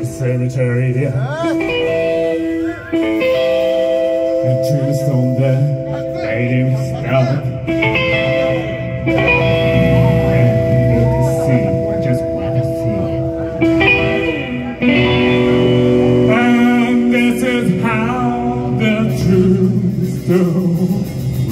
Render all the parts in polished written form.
cemetery. And tombstone there, laid him down. And look and see, just what I see. And this is how the tombstone.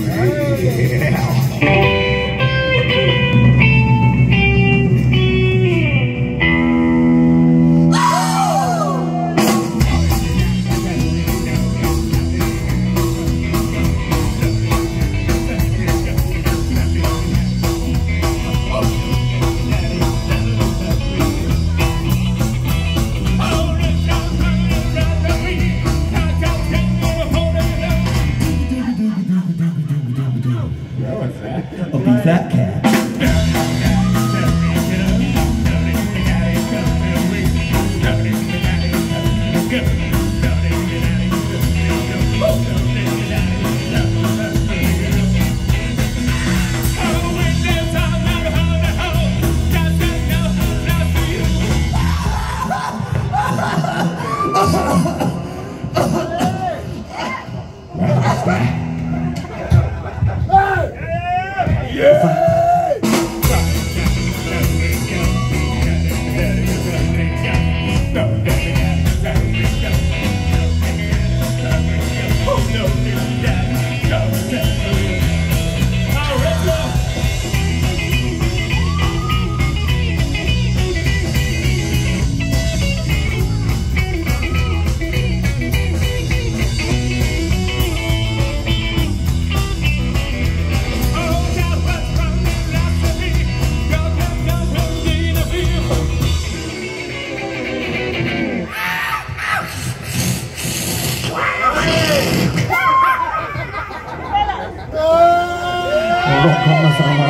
Of the fat cat. Rock on the